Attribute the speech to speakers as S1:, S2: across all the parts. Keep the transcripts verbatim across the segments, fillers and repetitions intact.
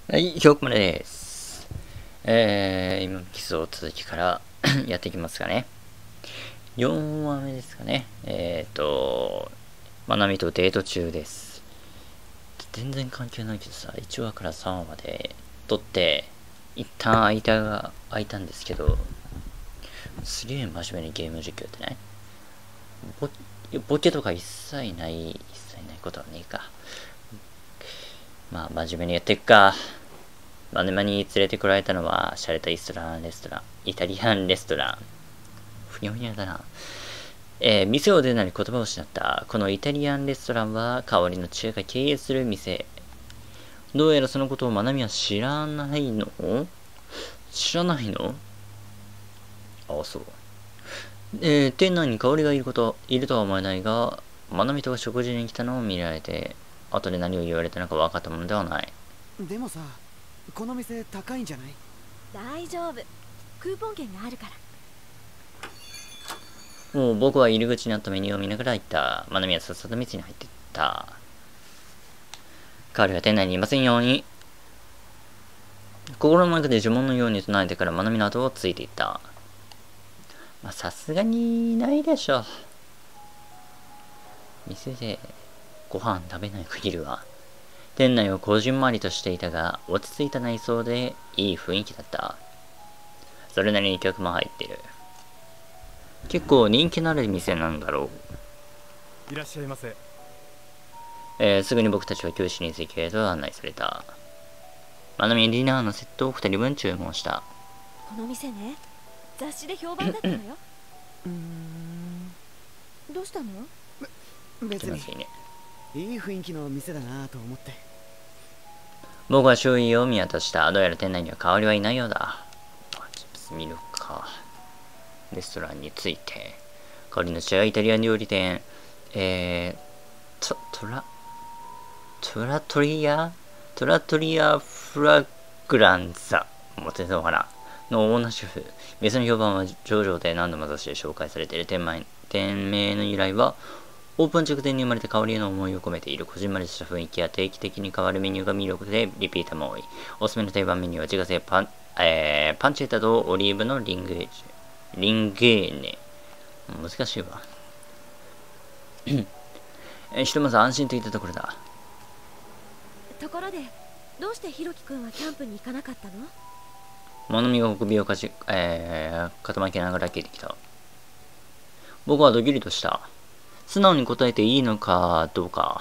S1: はい、ひょうこまでです。えー、今、基礎続きからやっていきますかね。よんわめですかね。えーと、まなみとデート中です。全然関係ないけどさ、いちわからさんわまで撮って、一旦間が空いたんですけど、すげえ真面目にゲーム実況ってね。ボボケとか一切ない、一切ないことはねえか。まあ、真面目にやっていくか。マネマに連れてこられたのは、シャレたイスランレストラン、イタリアンレストラン。ふにゃふにゃだな。えー、店を出るなり言葉を失った。このイタリアンレストランは、香りの千恵が経営する店。どうやらそのことをマナミは知らないの？知らないの？ああ、そう。えー、店内に香りがいること、いるとは思えないが、マナミとが食事に来たのを見られて、後で何を言われたのか分かったものではない。
S2: でもさ、この店高いんじゃない？
S3: 大丈夫。クーポン券があるから。
S1: もう僕は入り口にあったメニューを見ながら行った。マナミはさっさと店に入っていった。彼は店内にいませんように。心の中で呪文のように唱えてからマナミの後をついていった。まあさすがにいないでしょ。店でご飯食べない限りは。店内をこじんまりとしていたが、落ち着いた内装でいい雰囲気だった。それなりに客も入っている。結構人気のある店なんだろ
S4: う。いらっしゃいませ。
S1: えー、すぐに僕たちは教師に席へと案内された。マナミはディナーのセットをふたりぶん注文した。
S3: この店ね、雑誌で評判だったのよ。
S2: うーん。
S3: どうしたの？
S2: 別に
S1: いいね。
S2: いい雰囲気の店だなと思って。
S1: 僕は周囲を見渡した。どうやら店内には香りはいないようだ。見るか。レストランについて。香りの違うイタリアン料理店。えー、ト、トラ、トラトリアトラトリアフラグランザ。もう全然わからん。のオーナーシェフ。店の評判は上々で何度も雑誌で紹介されている店名、店名の由来は、オープン直前に生まれた香りへの思いを込めているこじんまりした雰囲気や定期的に変わるメニューが魅力でリピーターも多い。おすすめの定番メニューは自家製パン、えー、パンチェッタとオリーブのリングージュ。リンゲーネ。難しいわ。ひとまず安心といったところだ。
S3: ところで、どうしてひろきくんはキャンプに行かなかったの？
S1: 物見が首をかし、えー、傾けながら聞いてきた。僕はドキリとした。素直に答えていいのかどうか。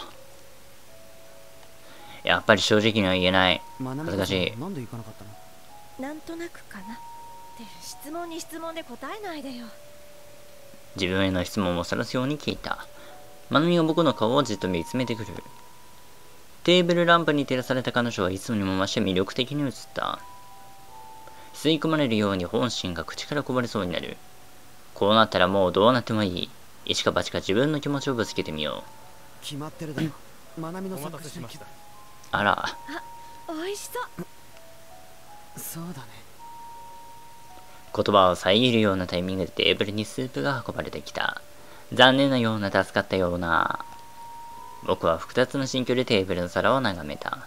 S1: やっぱり正直には言えない。恥ずかしい。
S2: なんで行かなかったの？
S3: なんとなくかな。って質問に質問で答えないでよ。
S1: 自分への質問をさらすように聞いた。まなみが僕の顔をじっと見つめてくる。テーブルランプに照らされた彼女はいつもにも増して魅力的に映った。吸い込まれるように本心が口からこぼれそうになる。こうなったらもうどうなってもいい。一か八か自分の気持ちをぶつけてみよ
S2: う。決まってるだろ。まなみの作詞。
S1: あら。
S3: あ、美味しそう。
S2: そうだね。
S1: 言葉を遮るようなタイミングでテーブルにスープが運ばれてきた。残念なような、助かったような。僕は複雑な心境でテーブルの皿を眺めた。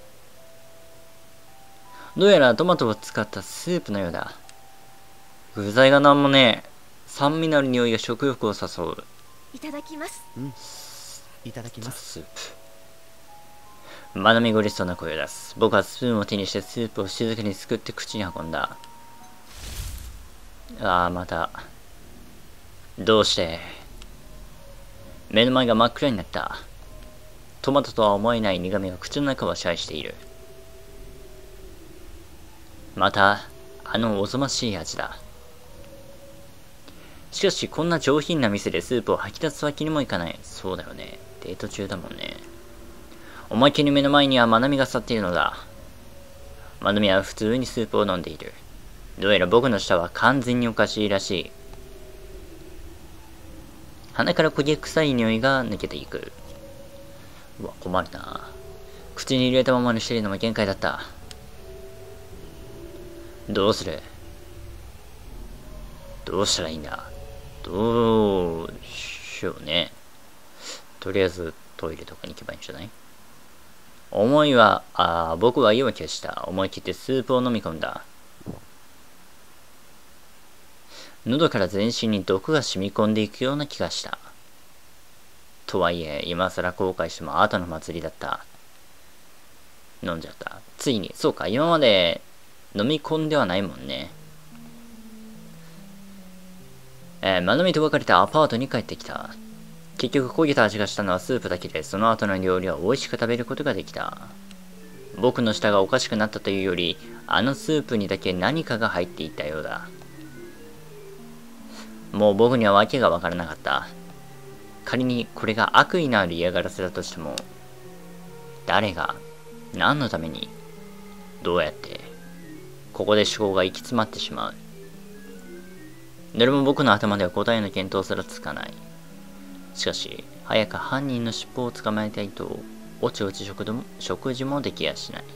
S1: どうやらトマトを使ったスープのようだ。具材がなんもねえ。酸味のある匂いが食欲を誘う。
S3: いただきます。
S2: うん。いただきます。
S1: スープ。まなみが嬉しそうな声を出す。僕はスプーンを手にしてスープを静かにすくって口に運んだ。ああ、また。どうして。目の前が真っ暗になった。トマトとは思えない苦味が口の中を支配している。また、あのおぞましい味だ。しかし、こんな上品な店でスープを吐き出すわけにもいかない。そうだよね。デート中だもんね。おまけに目の前にはまなみが去っているのだ。まなみは普通にスープを飲んでいる。どうやら僕の舌は完全におかしいらしい。鼻から焦げ臭い匂いが抜けていく。うわ、困るな。口に入れたままにしているのも限界だった。どうする？どうしたらいいんだ？どうしようね。とりあえずトイレとかに行けばいいんじゃない？ 思いは、ああ、僕は意を決した。思い切ってスープを飲み込んだ。喉から全身に毒が染み込んでいくような気がした。とはいえ、今更後悔しても後の祭りだった。飲んじゃった。ついに、そうか、今まで飲み込んではないもんね。えー、まなみと別れてアパートに帰ってきた。結局焦げた味がしたのはスープだけで、その後の料理は美味しく食べることができた。僕の舌がおかしくなったというより、あのスープにだけ何かが入っていたようだ。もう僕には訳がわからなかった。仮にこれが悪意のある嫌がらせだとしても、誰が、何のために、どうやって、ここで思考が行き詰まってしまう。どれも僕の頭では答えの見当すらつかない。しかし、早く犯人の尻尾を捕まえたいと、おちおち食も食事もできやしない。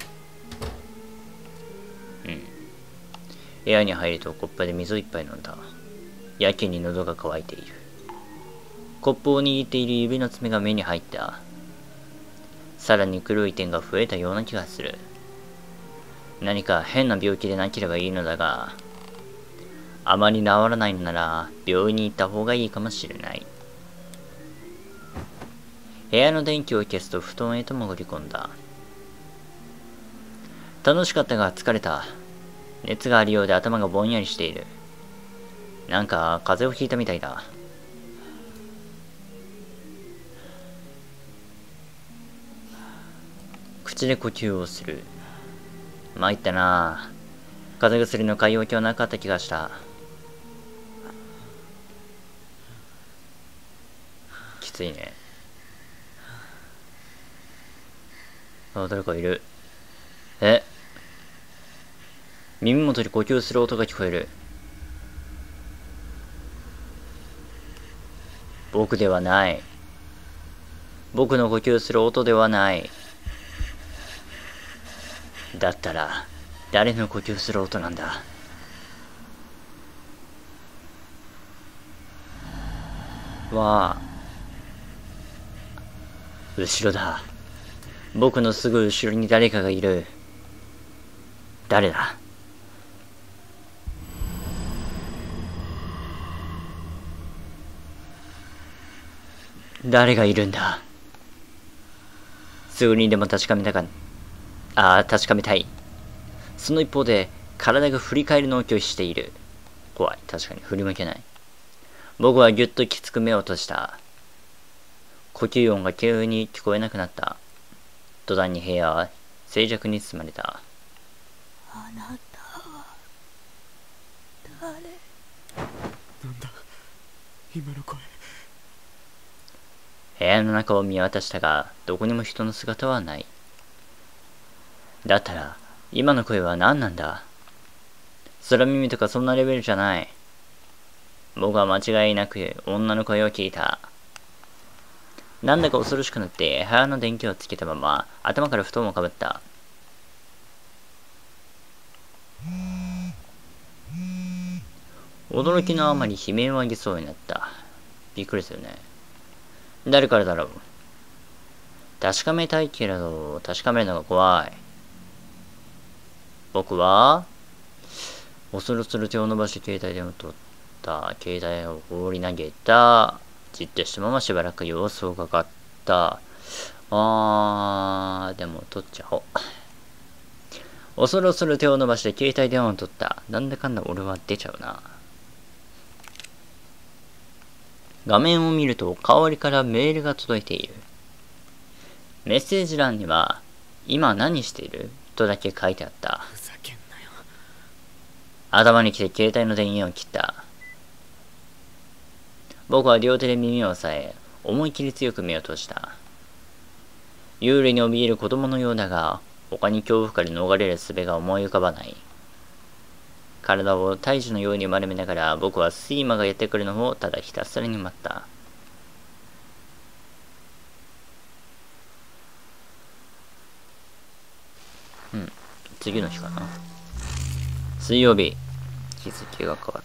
S1: うん。部屋に入るとコップで水を一杯飲んだ。やけに喉が渇いている。コップを握っている指の爪が目に入った。さらに黒い点が増えたような気がする。何か変な病気でなければいいのだが、あまり治らないのなら病院に行った方がいいかもしれない。部屋の電気を消すと布団へと潜り込んだ。楽しかったが疲れた。熱があるようで頭がぼんやりしている。なんか風邪をひいたみたいだ。口で呼吸をする。参ったなぁ。風邪薬の買い置きはなかった気がした。きついね。あ、誰かいる。え？耳元に呼吸する音が聞こえる。僕ではない。僕の呼吸する音ではない。だったら、誰の呼吸する音なんだ。わあ。後ろだ。僕のすぐ後ろに誰かがいる。誰だ？誰がいるんだ？すぐにでも確かめたか、ああ、確かめたい。その一方で、体が振り返るのを拒否している。怖い。確かに振り向けない。僕はぎゅっときつく目を閉じた。呼吸音が急に聞こえなくなった。途端に部屋は静寂に包まれた。
S2: あなたは誰？なんだ今の声。
S1: 部屋の中を見渡したが、どこにも人の姿はない。だったら、今の声は何なんだ？空耳とかそんなレベルじゃない。僕は間違いなく女の声を聞いた。なんだか恐ろしくなって部屋の電気をつけたまま頭から布団をかぶった。驚きのあまり悲鳴を上げそうになった。びっくりするね。誰からだろう。確かめたいけれど、確かめるのが怖い。僕は、恐る恐る手を伸ばして携帯電話を取った。携帯を放り投げた。じっとしたまましばらく様子を伺った。あー、でも取っちゃおう。恐る恐る手を伸ばして携帯電話を取った。なんだかんだ俺は出ちゃうな。画面を見ると香りからメールが届いている。メッセージ欄には、今何しているとだけ書いてあった。
S2: ふざけんなよ。
S1: 頭に来て携帯の電源を切った。僕は両手で耳を押さえ、思い切り強く目を閉じた。幽霊に怯える子供のようだが、他に恐怖から逃れる術が思い浮かばない。体を胎児のように丸めながら、僕は睡魔がやってくるのをただひたすらに待った。うん、次の日かな。水曜日、日付が変わった。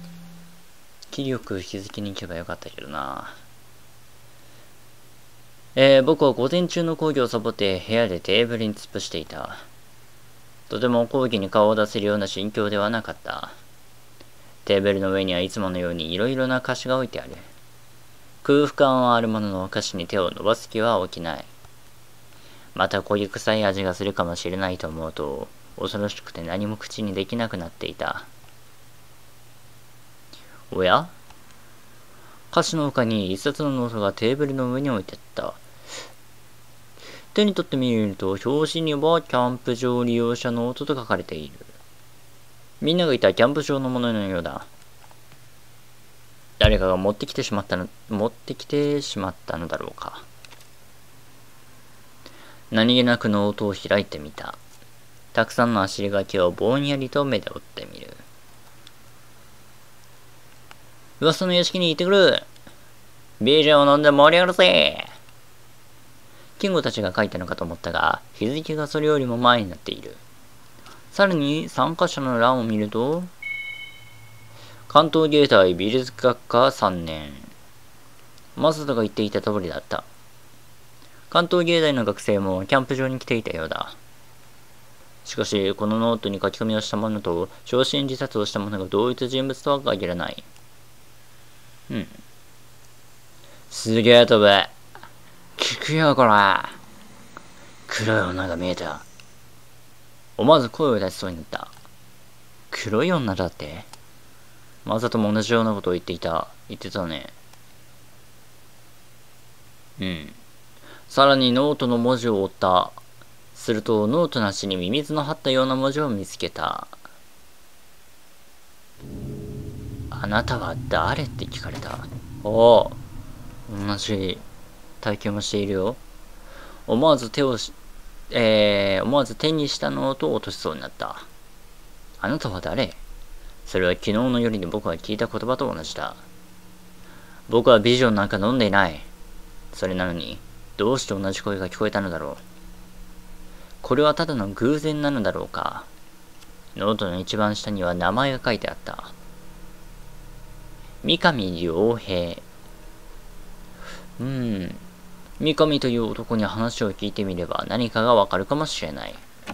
S1: 気力日付に行けばよかったけどな。 えー、僕は午前中の講義をサボって部屋でテーブルに突っ伏していた。とても講義に顔を出せるような心境ではなかった。テーブルの上にはいつものようにいろいろな菓子が置いてある。空腹感はあるものの菓子に手を伸ばす気は起きない。また焦げ臭い味がするかもしれないと思うと、恐ろしくて何も口にできなくなっていた。おや？菓子の他に一冊のノートがテーブルの上に置いてあった。手に取ってみると、表紙にはキャンプ場利用者ノートと書かれている。みんながいたキャンプ場のもののようだ。誰かが持ってきてしまったの、持ってきてしまったのだろうか。何気なくノートを開いてみた。たくさんの足書きをぼんやりと目で追ってみる。噂の屋敷に行ってくる。ビールを飲んで盛り上がるぜ。キングたちが書いたのかと思ったが、日付がそれよりも前になっている。さらに参加者の欄を見ると、関東芸大美術学科さんねん。マサトが言っていた通りだった。関東芸大の学生もキャンプ場に来ていたようだ。しかし、このノートに書き込みをした者と、焼身自殺をした者が同一人物とは限らない。うん。すげえ飛ぶ。聞くよ、こら。黒い女が見えた。思わず声を出しそうになった。黒い女だって？マサトも同じようなことを言っていた。言ってたね。うん。さらにノートの文字を追った。すると、ノートの端にミミズの張ったような文字を見つけた。あなたは誰って聞かれた。おお、同じ体験をしているよ。思わず手をし、えー、思わず手にしたノートを落としそうになった。あなたは誰？それは昨日の夜に僕が聞いた言葉と同じだ。僕はビジョンなんか飲んでいない。それなのに、どうして同じ声が聞こえたのだろう。これはただの偶然なのだろうか。ノートの一番下には名前が書いてあった。三上良平。うーん。三上という男に話を聞いてみれば何かがわかるかもしれない。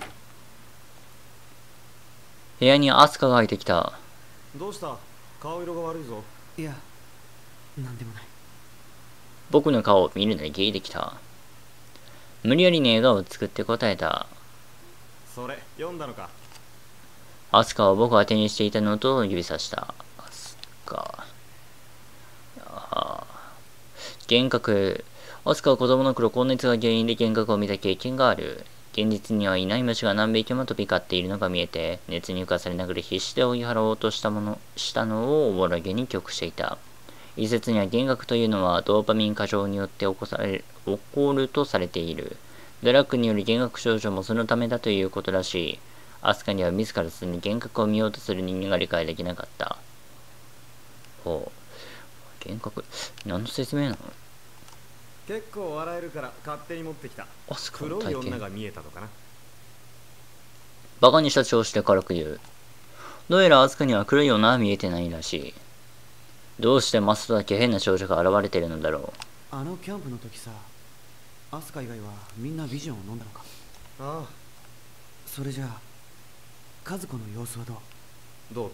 S1: 部屋にアスカが入ってきた。
S4: どうした？顔色が悪いぞ。
S2: いや、なんでもない。
S1: 僕の顔を見るのに聞いてきた。無理やりに笑顔を作って答えた。
S4: それ、読んだのか？
S1: アスカは僕が手にしていたノートを指さした。アスカ。ああ。幻覚。アスカは子供の頃、高熱が原因で幻覚を見た経験がある。現実にはいない虫が何匹も飛び交っているのが見えて、熱に浮かされながら必死で追い払おうとしたもの、したのをおぼろげに記憶していた。一説には幻覚というのはドーパミン過剰によって起こされ、起こるとされている。ドラッグによる幻覚症状もそのためだということらしい。アスカには自らすでに幻覚を見ようとする人間が理解できなかった。ほう。幻覚、何の説明なの？
S4: 結構笑えるから勝手に持ってきた。
S1: アスカの
S4: 黒い
S1: 体験。
S4: 女が見えたのかな。
S1: バカにした調子で軽く言う。どうやらアスカには黒い女は見えてないらしい。どうしてマストだけ変な少女が現れてるのだろう。
S2: あのキャンプの時さ、アスカ以外はみんなビジョンを飲んだのか？
S4: ああ、
S2: それじゃあ和子の様子はどう？
S4: どうって？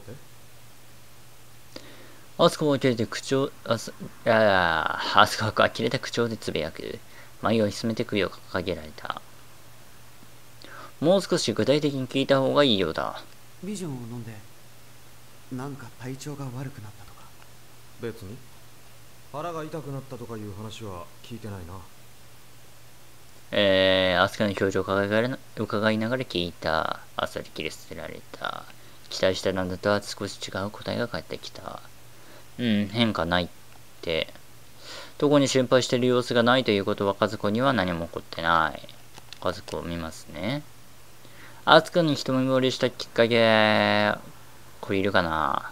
S1: アスカは切れて口調、あす、いやいや、アスカは切れた口調でつぶやく。眉を潜めて首を掲げられた。もう少し具体的に聞いた方がいいようだ。
S2: ビジョンを飲んでなんか体調が悪くなったとか？
S4: 別に腹が痛くなったとかいう話は聞いてないな。
S1: えー、アスカの表情を伺いながら伺いながら聞いた。あっさり切り捨てられた。期待したのとは少し違う答えが返ってきた。うん、変化ないって。特に心配している様子がないということは、和子には何も起こってない。和子を見ますね。アスカに一目惚れしたきっかけ、これいるかな？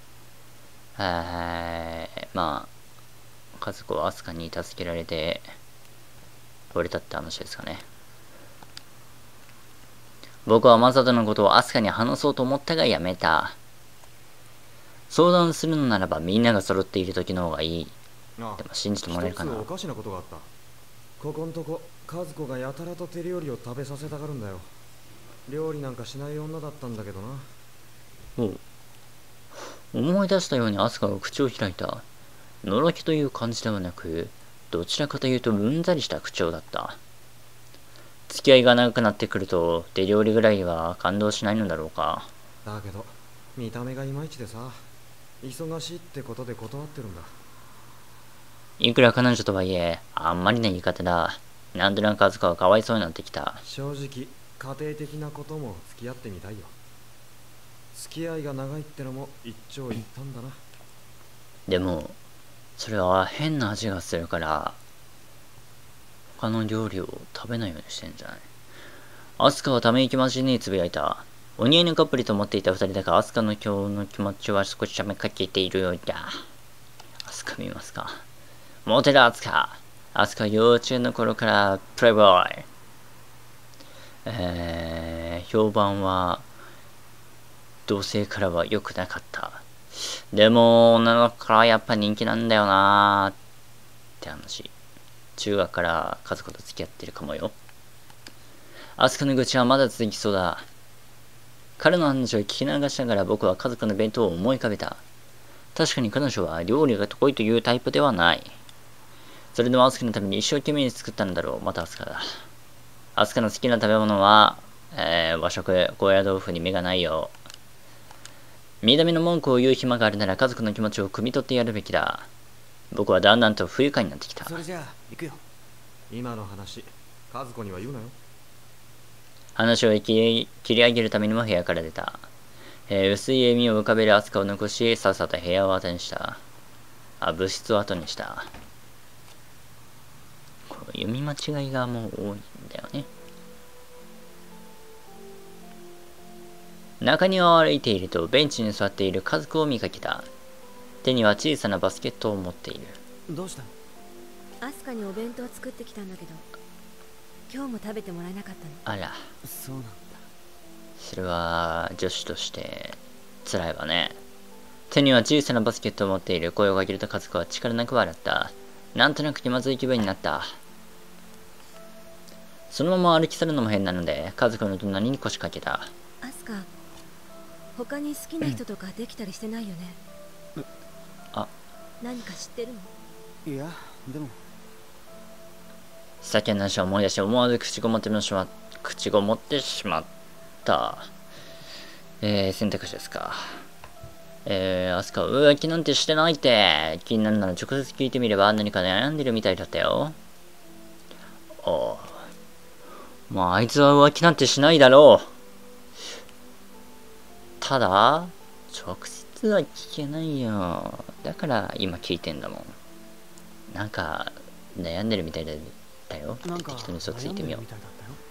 S1: えー、まあ、和子はアスカに助けられて、惚れたって話ですかね。僕はマサトのことをアスカに話そうと思ったがやめた。相談するのならばみんなが揃っている時の方がいい。
S4: ああ、
S1: でも信じてもらえるかな。
S4: 一つおかしなことがあった。 ここんとこ和子がやたらと手料理を食べさせたがるんだよ。料理なんかしない女だったんだけどな。
S1: おう。思い出したようにアスカが口を開いた。のろけという感じではなく、どちらかというとうんざりした口調だった。付き合いが長くなってくると手料理ぐらいは感動しないのだろうか。
S4: だけど見た目がいまいちでさ、忙しいってことで断ってるんだ。
S1: いくら彼女とはいえ、あんまりな言い方だ。なんとなくアスカはかわいそうになってきた。
S4: 正直家庭的なことも付き合ってみたいよ。付き合いが長いってのも一長一短だな。
S1: でもそれは変な味がするから他の料理を食べないようにしてんじゃない。アスカはため息まじにつぶやいた。お似合いのカップルと思っていた二人だが、アスカの今日の気持ちは少ししゃめかけているようだ。アスカ見ますか。モテるアスカ。アスカ幼稚園の頃からプレイボーイ。えー、評判は同性からは良くなかった。でも女の子からやっぱ人気なんだよなーって話。中学から家族と付き合ってるかもよ。アスカの愚痴はまだ続きそうだ。彼の話を聞き流しながら僕は家族の弁当を思い浮かべた。確かに彼女は料理が得意というタイプではない。それでもアスカのために一生懸命に作ったんだろう。またアスカだ。アスカの好きな食べ物は、えー、和食、高野豆腐に目がないよ。見た目の文句を言う暇があるなら家族の気持ちを汲み取ってやるべきだ。僕はだんだんと不愉快になってきた。
S2: それじゃあ行くよ。
S4: 今の話和子には言うなよ。
S1: 話を切り切り上げるためにも部屋から出た。えー、薄い笑みを浮かべるアスカを残し、さっさと部屋を後にした。あ、物質を後にした。こう読み間違いがもう多いんだよね。中庭を歩いているとベンチに座っている家族を見かけた。手には小さなバスケットを持っている。
S2: どうしたの？
S3: アスカにお弁当作ってきたんだけど、今日も食べてもらえなかったの。
S1: あら、
S2: そうなんだ。
S1: それは女子として辛いわね。手には小さなバスケットを持っている。声をかけると家族は力なく笑った。なんとなく気まずい気分になった。そのまま歩き去るのも変なので家族の隣に腰掛けた。
S3: アスカ、他に好きな人とかできたりしてないよね。
S1: あ、
S3: 何か知ってるの？
S2: いや、でも
S1: さっきの話を思い出して思わず口ごもってしま口ごもってしまった。えー、選択肢ですか。えー、アスカは浮気なんてしてないって。気になるなら直接聞いてみれば。何か悩んでるみたいだったよ。おう、まああいつは浮気なんてしないだろう。ただ直接は聞けないよ。だから今聞いてんだもん。なんか悩んでるみたいだよ。
S2: なんか
S1: 適当に嘘ついてみよう。
S2: 悩んでるみたいだったよ。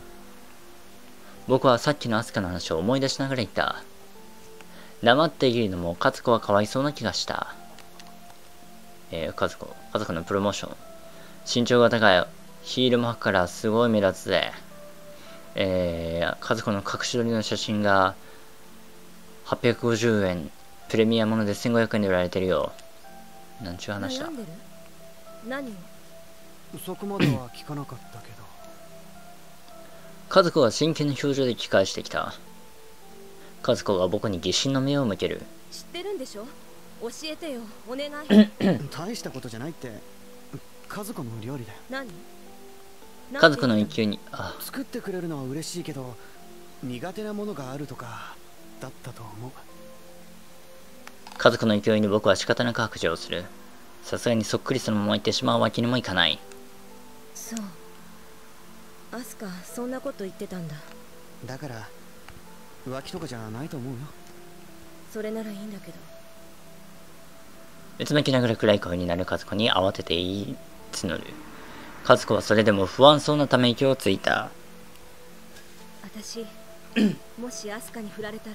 S1: 僕はさっきのアスカの話を思い出しながら言った。黙っているのも和子はかわいそうな気がした。えー、和子、和子のプロモーション。身長が高い。ヒールも履くからすごい目立つぜ。えー、和子の隠し撮りの写真がはっぴゃくごじゅうえん。プレミアムのでせんごひゃくえんで売られてるよ。なんちゅう話だ。
S3: 悩んでる？何を？
S2: そこまでは聞かなかったけど。
S1: 和子は真剣な表情で聞き返してきた。和子が僕に疑心の目を向ける。
S3: 知ってるんでしょ？教えてよ、お願い。
S2: 大したことじゃないって。家族の料理だよ。
S3: 何？
S1: 家族の勢いに、あ、
S2: 作ってくれるのは嬉しいけど、苦手なものがあるとかだったと思う。
S1: 家族の勢いに僕は仕方なく白状する。さすがにそっくりそのまま言ってしまうわけにもいかない。
S3: そう。アスカ、そんなこと言ってたんだ。
S2: だから浮気とかじゃないと思うよ。
S3: それならいいんだけど。
S1: うつむきながら暗い顔になる和子に慌てて言い募る。和子はそれでも不安そうなため息をついた。
S3: 私もしアスカに振られたら。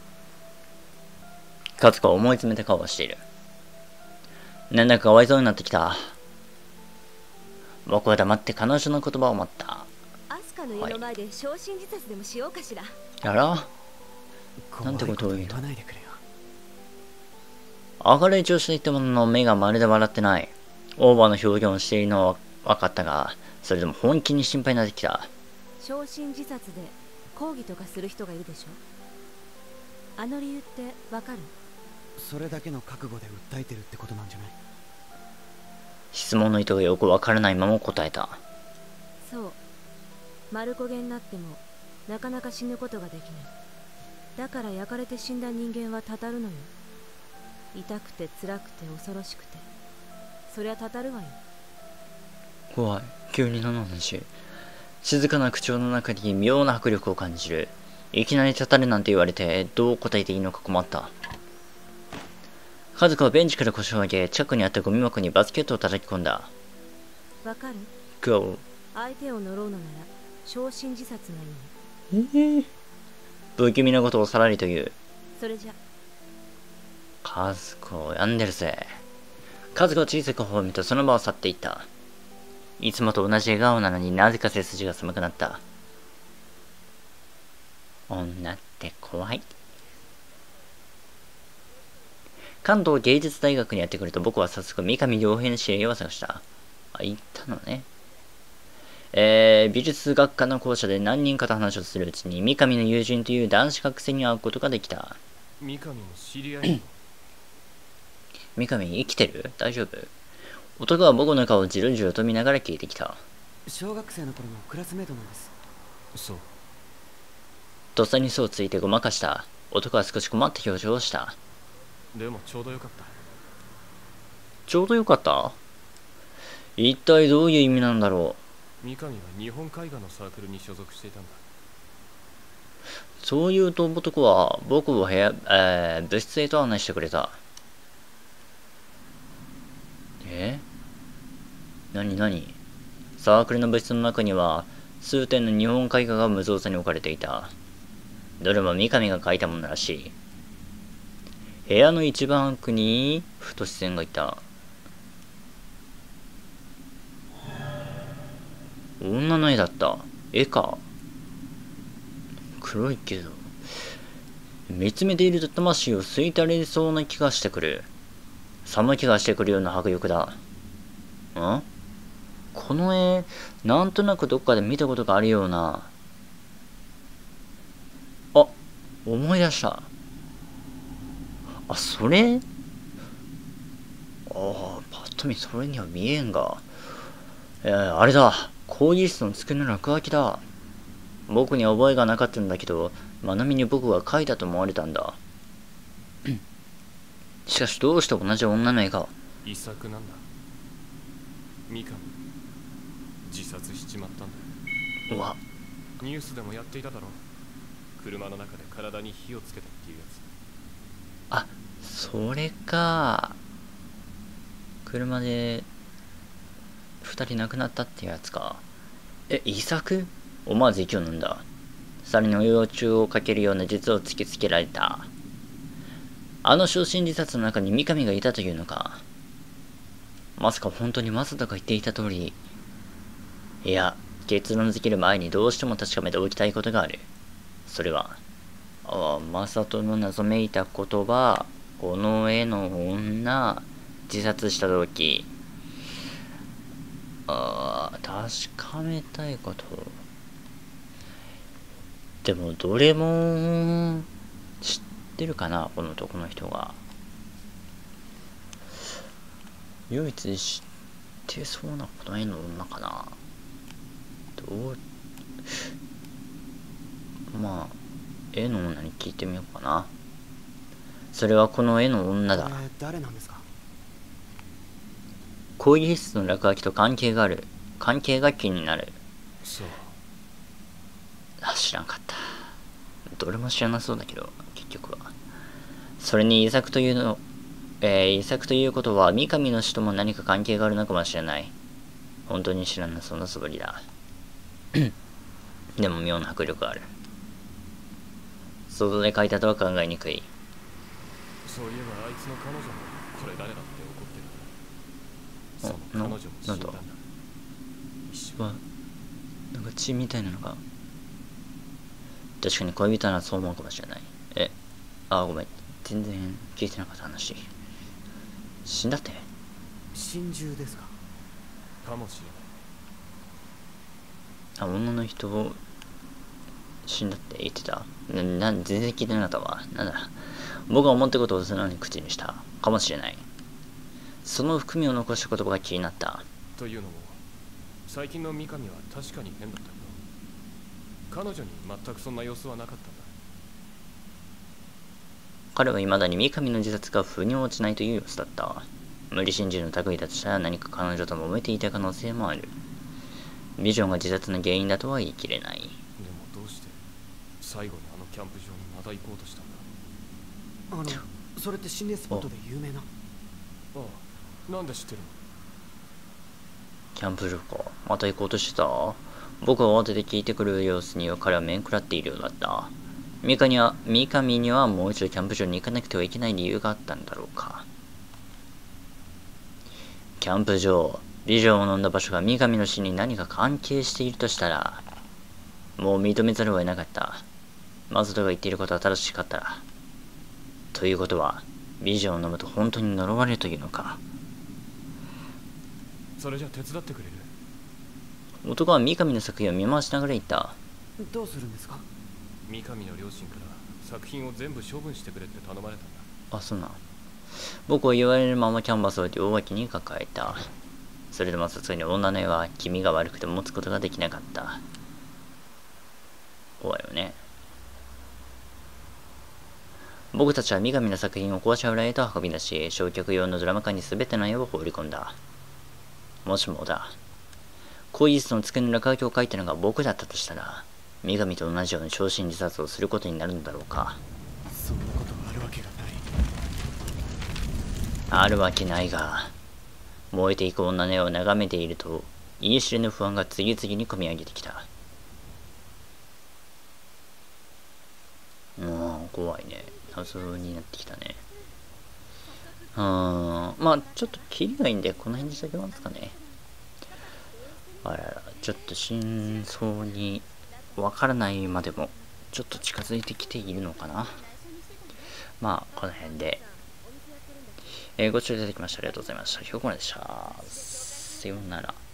S1: 和子は思い詰めた顔をしている。なんだかかわいそうになってきた。僕は黙って彼女の言葉を待った。
S3: アスカの家の前で焼身自殺でもしようかしら。
S1: やらなんてことを言うの。
S2: 言わないでくれよ。
S1: 明るい調子で言ったものの目がまるで笑ってない。オーバーの表現をしているのは分かったが、それでも本気に心配になってきた。
S3: 焼身自殺で抗議とかする人がいるでしょ。あの理由ってわかる？
S2: それだけの覚悟で訴えてるってことなんじゃない？
S1: 質問の意図がよくわからないまま答えた。
S3: そう、丸焦げになってもなかなか死ぬことができない。だから焼かれて死んだ人間はたたるのよ。痛くて辛くて恐ろしくて、そりゃたたるわよ。
S1: 怖い。急に何の話？静かな口調の中に妙な迫力を感じる。いきなりたたるなんて言われてどう答えていいのか困った。家族はベンチから腰を上げ、近くにあったゴミ箱にバスケットを叩き込んだ。
S3: わかる？
S1: Go。
S3: 相手を呪うのなら焼身自殺がいいの。
S1: えー、不気味なことをさらりと言う。
S3: それじゃ。
S1: 和子、病んでるぜ。和子は小さく頬を見てその場を去っていった。いつもと同じ笑顔なのになぜか背筋が寒くなった。女って怖い。関東芸術大学にやってくると僕は早速三上良平の知り合いを探した。あ、行ったのね。えー、美術学科の校舎で何人かと話をするうちに三上の友人という男子学生に会うことができた。
S5: 三上の知り合い
S1: 三上生きてる？大丈夫？男は僕の顔をじろじろと見ながら聞いてきた。
S2: 小学生の頃のクラスメートなんです。
S5: そう。
S1: とっさに嘘をついてごまかした。男は少し困った表情をした。
S5: でもちょうどよかった。
S1: ちょうどよかった？一体どういう意味なんだろ
S5: う。三上は日本絵画のサークルに所属していたんだ。
S1: そう言うと男は僕を部屋、えー、部室へと案内してくれた。え？何何？サークルの部室の中には数点の日本絵画が無造作に置かれていた。どれも三上が描いたものらしい。部屋の一番奥にふと視線がいた。女の絵だった。絵か。黒いけど見つめていると魂を吸いたれそうな気がしてくる。寒い気がしてくるような迫力だ。ん？この絵なんとなくどっかで見たことがあるような。あ、思い出した。あ、それ？ああ、パッと見それには見えんが。えー、あれだ。講義室の机の落書きだ。僕には覚えがなかったんだけど、まなみに僕が描いたと思われたんだ。しかしどうして同じ女の絵が。
S5: 遺作なんだ。三上、自殺しちまったんだ。
S1: うわ。
S5: ニュースでもやっていただろ。車の中で体に火をつけたっていうやつ。
S1: あ、それか。車で二人亡くなったってやつか。え、遺作？思わず息を飲んだ。さらに幼虫をかけるような実を突きつけられた。あの焼身自殺の中に三上がいたというのか。まさか本当にマサトが言っていた通り。いや、結論づける前にどうしても確かめておきたいことがある。それは、ああ、マサトの謎めいた言葉、この絵の女、自殺した時。ああ、確かめたいこと。でも、どれも、知ってるかな、この男の人が。唯一知ってそうなこの絵の女かな。どう、まあ、絵の女に聞いてみようかな。それはこの絵の女だ。
S2: これ誰なんですか？
S1: 講義室の落書きと関係がある。関係が気になる。
S5: そう。
S1: あ、知らんかった。どれも知らなそうだけど、結局は。それに遺作というの、えー、遺作ということは三上の死とも何か関係があるのかもしれない。本当に知らなそうな素振りだ。でも妙な迫力がある。想像で書いたとは考えにくい。
S5: そういえばあいつの彼女もこれ誰だって怒ってる。その彼女も死んだんだ。
S1: 一緒はなんか血みたいなのが。確かに恋人ならそう思うかもしれない。え、あ、ごめん。全然聞いてなかった話。死んだって？
S2: 心中ですか？
S5: かもしれない。
S1: あ、女の人を死んだって言ってた。な、な、全然聞いてなかったわ。なんだ。僕が思ったことを素直に口にしたかもしれない。その含みを残した言葉が気になった。
S5: というのも、最近の三上は確かに変だったけど、彼女に全くそんな様子はなかったんだ。
S1: 彼は未だに三上の自殺が腑に落ちないという様子だった。無理心中の類だとしたら何か彼女と揉めていた可能性もある。ビジョンが自殺の原因だとは言い切れない。
S5: でもどうして最後にあのキャンプ場にまた行こうとしたんだ。
S2: あのそれって心霊スポットで有名な。
S5: ああ、なんで知ってるの？
S1: キャンプ場か。また行こうとしてた？僕は慌てて聞いてくる様子には彼は面食らっているようだった。三上には、三上にはもう一度キャンプ場に行かなくてはいけない理由があったんだろうか。キャンプ場、ビジョンを飲んだ場所が三上の死に何か関係しているとしたら、もう認めざるを得なかった。マサトが言っていることは正しかったら。ということは、ビジョンを飲むと本当に呪われるというのか。
S5: それじゃ手伝ってくれる？
S1: 男は三上の作品を見回しながら言った。
S2: どうするんですか？
S5: 三上の両親から作品を全部処分してくれって頼まれたんだ。
S1: あ、そんな。僕は言われるままキャンバスを両脇に抱えた。それでもさすがに女の絵は気味が悪くて持つことができなかった。怖いよね。僕たちは三上の作品を校舎裏へと運び出し、焼却用のドラム缶に全ての絵を放り込んだ。もしもだ。更衣室の机の落書きを描いたのが僕だったとしたら、三上と同じように焼身自殺をすることになるのだろうか。
S2: そんなことあるわけがない。
S1: あるわけないが、燃えていく女の絵を眺めていると、言い知れぬ不安が次々に込み上げてきた。もう怖いね。謎になってきたね。うーん。まあちょっとキリがいいんで、この辺にしときますかね。あらら、ちょっと真相にわからないまでも、ちょっと近づいてきているのかな。まあ、この辺で。えー、ご視聴いただきましてありがとうございました。ひょうこまででした。さようなら。